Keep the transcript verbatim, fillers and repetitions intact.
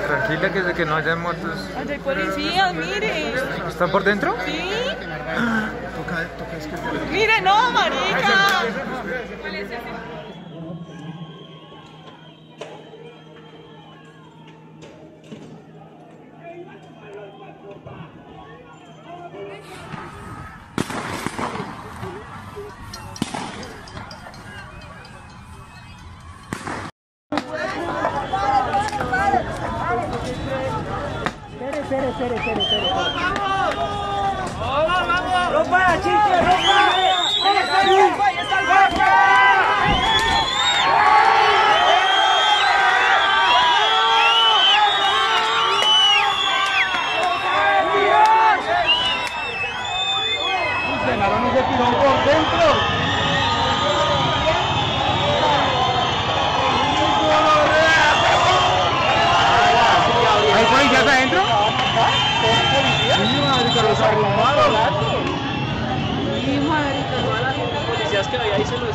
Tranquila, que, que no haya motos. Allá hay policías, mire. ¿Están por dentro? Sí. Toca, toca, es que... Mire, no, marica. Espere, espere, espere, espere. ¡Vamos! ¡Vamos! ¡Ropa, chiche, ropa! ¡Ahí está el golpe! ¡Ahí está el golpe! Genaro no se tiró por dentro. ¿Hay policías adentro? Sí, marica, los arrumaron. Sí, marica. Policías que había ahí se lo